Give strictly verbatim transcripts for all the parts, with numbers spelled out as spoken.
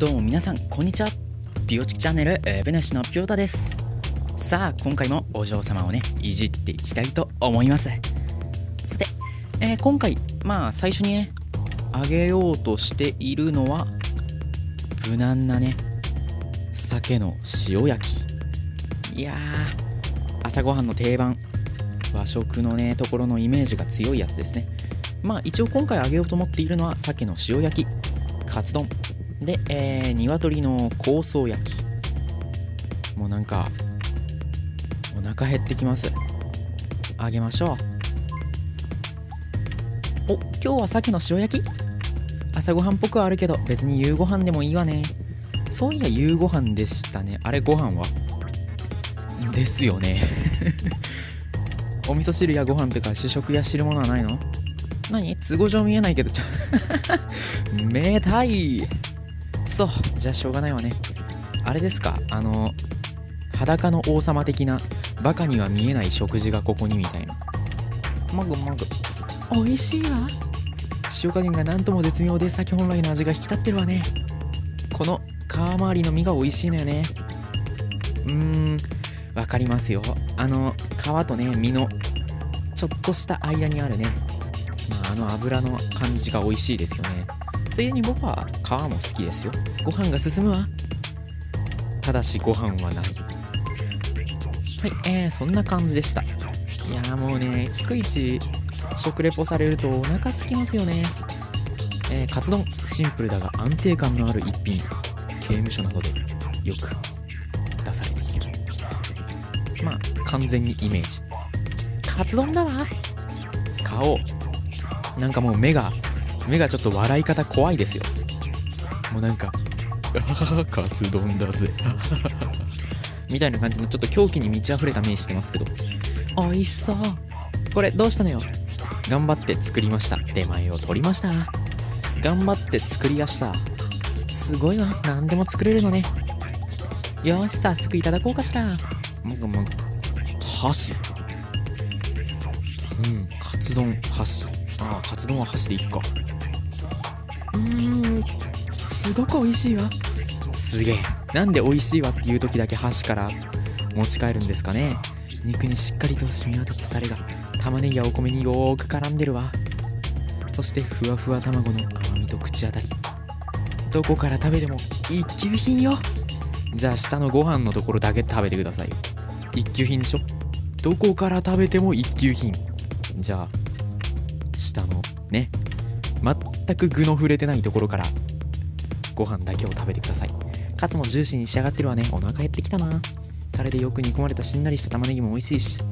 どうも皆さんこんにちは。ピオチキチャンネルエベネシのピオタです。さあ今回もお嬢様をねいじっていきたいと思います。さて、えー、今回まあ最初にねあげようとしているのは無難なね鮭の塩焼き。いやー朝ごはんの定番和食のねところのイメージが強いやつですね。まあ一応今回あげようと思っているのは鮭の塩焼き、カツ丼で、えー、鶏の香草焼き。もうなんかお腹減ってきます。あげましょう。お、今日は鮭の塩焼き。朝ごはんっぽくはあるけど別に夕ご飯でもいいわね。そういや夕ご飯でしたね。あれご飯はですよねお味噌汁やご飯とか主食や汁物はないの？何？都合上見えないけどちょめたい。そう、じゃあしょうがないわね。あれですか、あの裸の王様的なバカには見えない食事がここにみたいな。もぐもぐおいしいわ。塩加減がなんとも絶妙で鮭本来の味が引き立ってるわね。この皮周りの身が美味しいのよね。うーんわかりますよ。あの皮とね身のちょっとした間にあるね、まあ、あの油の感じが美味しいですよね。ついでに僕は皮も好きですよ。ご飯が進むわ。ただしご飯はない。はい、えー、そんな感じでした。いやーもうね逐一食レポされるとお腹空きますよね。えー、カツ丼シンプルだが安定感のある一品。刑務所などでよく出されている。まあ完全にイメージカツ丼だわ。顔なんかもう目が目がちょっと笑い方怖いですよ。もうなんかカツ丼だぜみたいな感じのちょっと狂気に満ち溢れた目してますけど、おいしそう。これどうしたのよ。頑張って作りました。出前を取りました。頑張って作りやした。すごいわ、何でも作れるのね。よーし早速いただこうかしら。もぐもぐ箸。うんカツ丼箸。ああカツ丼は箸でいっか。うーんすごく美味しいわ。すげえ。なんで美味しいわっていう時だけ箸から持ち帰るんですかね。肉にしっかりと染み渡ったタレが玉ねぎやお米によーく絡んでるわ。そしてふわふわ卵の甘みと口当たり、どこから食べても一級品よ。じゃあ下のご飯のところだけ食べてくださいよ。一級品でしょ。どこから食べても一級品。じゃあ下のね全く具の触れてないところからご飯だけを食べてください。カツもジューシーに仕上がってるわね。お腹減ってきたな。タレでよく煮込まれたしんなりした玉ねぎも美味しいし、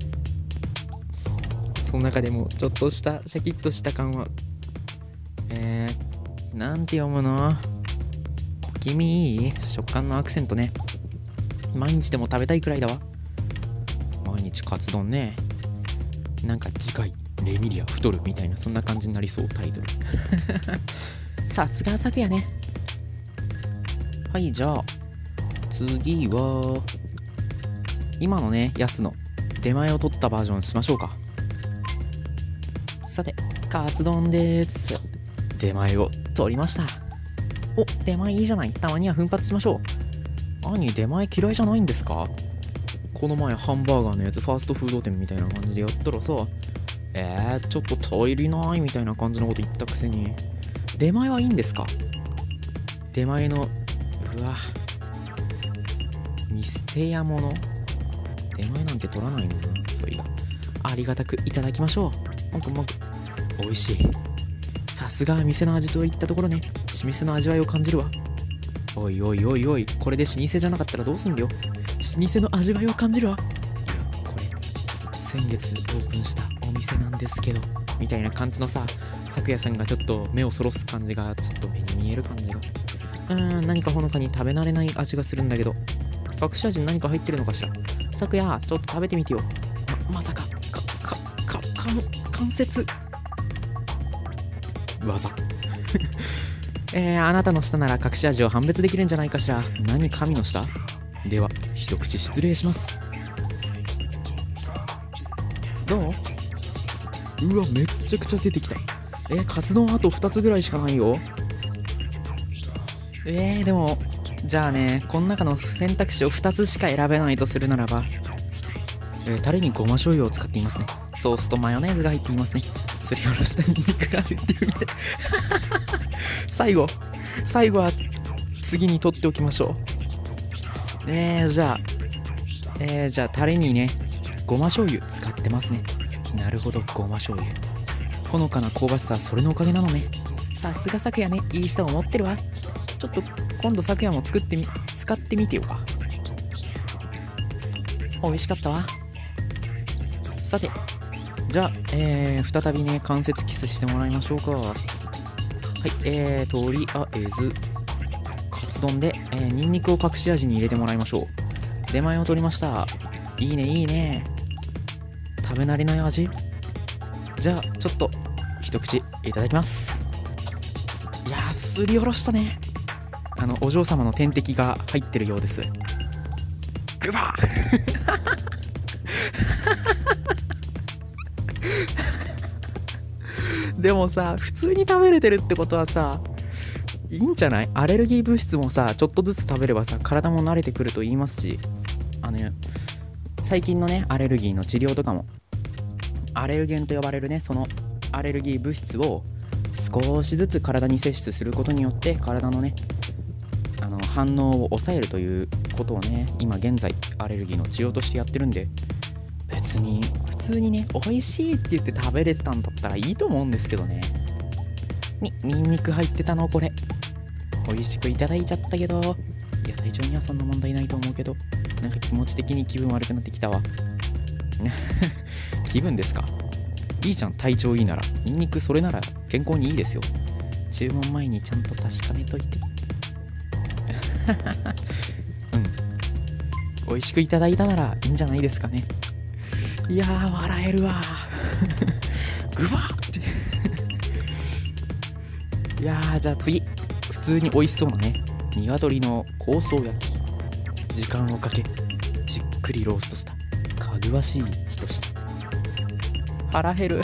その中でもちょっとしたシャキッとした感はえー、なんて読むの？小気味いい食感のアクセントね。毎日でも食べたいくらいだわ。毎日カツ丼ね。なんか次回レミリア太るみたいなそんな感じになりそう。タイトルさすが昨夜ね。はいじゃあ次は今のねやつの出前を取ったバージョンしましょうか。さてカツ丼です。出前を取りました。お出前いいじゃない。たまには奮発しましょう。兄出前嫌いじゃないんですか？この前ハンバーガーのやつファーストフード店みたいな感じでやったらさ、えー、ちょっと足りないみたいな感じのこと言ったくせに出前はいいんですか？出前のうわ見捨てやもの。出前なんて取らないのな。そういやありがたくいただきましょう。もくもく美味しい。さすが店の味といったところね。老舗の味わいを感じるわ。おいおいおいおい、これで老舗じゃなかったらどうすんだよ。老舗の味わいを感じるわ。いやこれ先月オープンしたお店なんですけどみたいな感じのさ、昨夜さんがちょっと目をそろす感じがちょっと目に見える感じが、うーん何かほのかに食べ慣れない味がするんだけど、隠し味に何か入ってるのかしら。昨夜ちょっと食べてみてよ。ま、まさかかかか関関節技えー、あなたの舌なら隠し味を判別できるんじゃないかしら。何神の舌？では一口失礼します。どう？うわめっちゃくちゃ出てきた。えー、カツ丼あとふたつぐらいしかないよ。 えー、でもじゃあね、この中の選択肢をふたつしか選べないとするならば、えー、タレにごま醤油を使っていますね。ソースとマヨネーズが入っていますね。すりおろしたニンニクが入っているみたい最後最後は次に取っておきましょう。えー、じゃあえー、じゃあタレにねごま醤油使ってますね。なるほど、ごま醤油。ほのかな香ばしさはそれのおかげなのね。さすが咲夜ね、いい人を持ってるわ。ちょっと今度咲夜も作ってみ使ってみてよか。美味しかったわ。さてじゃあ、えー、再びね関節キスしてもらいましょうか。はい、えー、とりあえずカツ丼で、えー、ニンニクを隠し味に入れてもらいましょう。出前を取りました。いいねいいね。食べ慣れない味。じゃあちょっと一口いただきます。いやー、すりおろしたね。あのお嬢様の天敵が入ってるようです。グバーでもさ、普通に食べれてるってことはさ、いいんじゃない？アレルギー物質もさ、ちょっとずつ食べればさ、体も慣れてくると言いますし、あの最近のねアレルギーの治療とかも、アレルゲンと呼ばれるねそのアレルギー物質を少しずつ体に摂取することによって体のねあの反応を抑えるということをね、今現在アレルギーの治療としてやってるんで、別に普通にね美味しいって言って食べれてたんだったらいいと思うんですけどね。にニンニク入ってたのこれ。美味しくいただいちゃったけど、いや体調にはそんな問題ないと思うけど、なんか気持ち的に気分悪くなってきたわ気分ですか。いいじゃん、体調いいなら。ニンニクそれなら健康にいいですよ。注文前にちゃんと確かめといてうん美味しくいただいたならいいんじゃないですかね。いやー笑えるわグワーっていやー、じゃあ次、普通に美味しそうなね鶏の香草焼き、時間をかけじっくりローストしたかぐわしい一品。腹減る。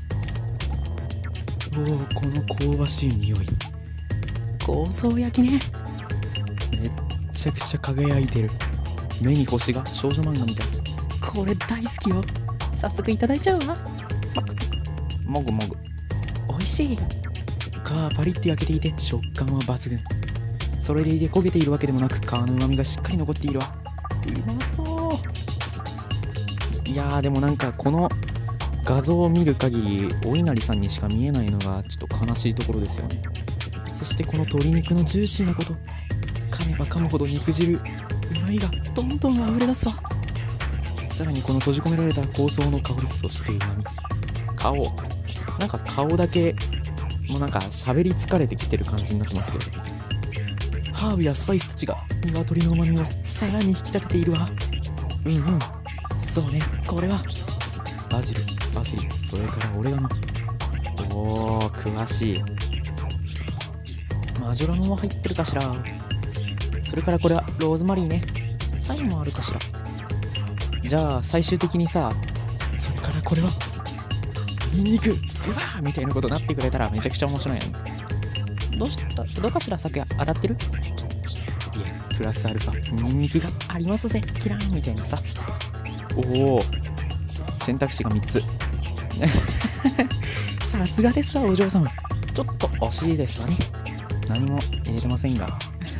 おー、この香ばしい匂い。香草焼きね、めっちゃくちゃ輝いてる。目に星が、少女漫画みたい。これ大好きよ。早速いただいちゃうわ。パクパクもぐもぐ。おいしい。皮パリッと焼けていて食感は抜群。それでいて焦げているわけでもなく、皮の旨味がしっかり残っているわ。うまそう。いやー、でもなんかこの画像を見る限りお稲荷さんにしか見えないのがちょっと悲しいところですよね。そしてこの鶏肉のジューシーなこと、噛めば噛むほど肉汁、うまみがどんどんあふれ出すわ。さらにこの閉じ込められた香草の香り、そしてうまみ、顔、なんか顔だけもうなんか喋り疲れてきてる感じになってますけど、ハーブやスパイスたちが鶏のうまみをさらに引き立てているわ。うんうん、そうね、これはバジル、パセリ、それからオレガノ。おー、詳しい。マジョラノは入ってるかしら。それからこれはローズマリーね。タイもあるかしら。じゃあ最終的にさ、それからこれはニンニク、うわーみたいなことになってくれたらめちゃくちゃ面白いよね。どうしたどうかしら、昨夜当たってる？いえ、プラスアルファニンニクがありますぜ、キラーンみたいなさ。おお、選択肢がみっつさすがですわお嬢様。ちょっと惜しいですわね。何も入れてませんが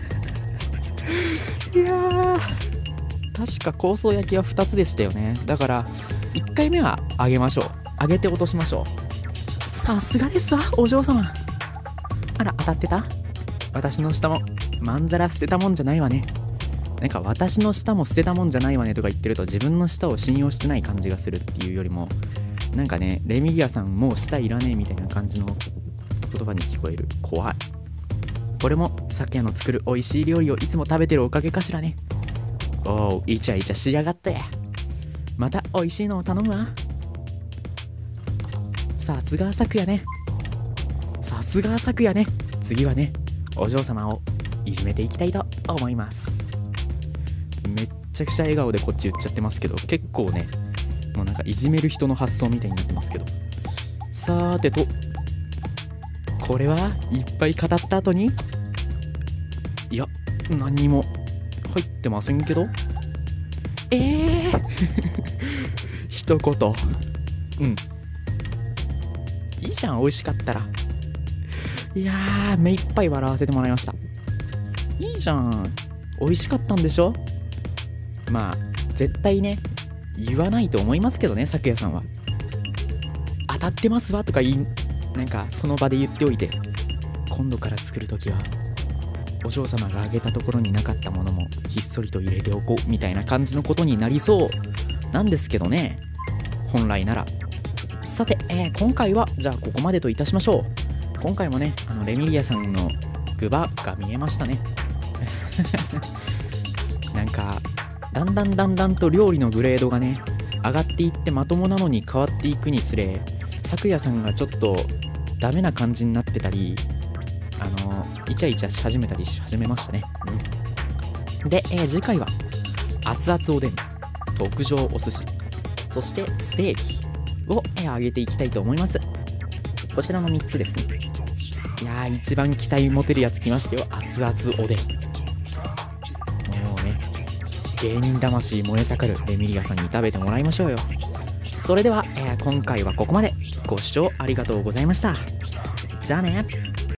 いやー、確か香草焼きはふたつでしたよね。だからいっかいめは揚げましょう。揚げて落としましょう。さすがですわお嬢様。あら、当たってた？私の舌もまんざら捨てたもんじゃないわね。なんか私の舌も捨てたもんじゃないわねとか言ってると、自分の舌を信用してない感じがするっていうよりも、なんかね、レミギアさんもう舌いらねえみたいな感じの言葉に聞こえる。怖い。これも昨夜の作る美味しい料理をいつも食べてるおかげかしらね。おう、イチャイチャしやがって。また美味しいのを頼むわ。さすが昨夜ね。さすが昨夜ね。次はね、お嬢様をいじめていきたいと思います。めっちゃくちゃ笑顔でこっち言っちゃってますけど、結構ね、もうなんかいじめる人の発想みたいになってますけど。さーてと、これはいっぱい語った後にいや、何にも入ってませんけど。ええー、一言。うん。いいじゃん、美味しかったら。いやー、目いっぱい笑わせてもらいました。いいじゃん。美味しかったんでしょ。まあ、絶対ね、言わないと思いますけどね、咲夜さんは。当たってますわとか言い、なんかその場で言っておいて、今度から作るときは、お嬢様があげたところになかったものもひっそりと入れておこうみたいな感じのことになりそうなんですけどね、本来なら。さて、えー、今回はじゃあここまでといたしましょう。今回もね、あのレミリアさんの具場が見えましたね。なんかだんだんだんだんと料理のグレードがね上がっていって、まともなのに変わっていくにつれ、咲夜さんがちょっとダメな感じになってたり、あのイチャイチャし始めたりし始めましたね。うん、で、えー、次回は熱々おでん、特上お寿司、そしてステーキを、えー、上げていきたいと思います。こちらのみっつですね。いやー、一番期待持てるやつ来ましたよ。熱々おでん。もうね、芸人魂燃え盛るレミリアさんに食べてもらいましょうよ。それでは、えー、今回はここまで。ご視聴ありがとうございました。じゃあね。